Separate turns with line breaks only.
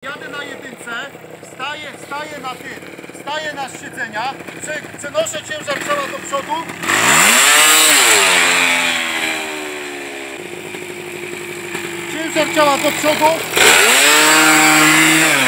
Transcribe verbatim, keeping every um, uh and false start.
Jadę na jedynce, staję, staję na tym, staję na siedzenia, przenoszę ciężar ciała do przodu. Ciężar ciała do przodu.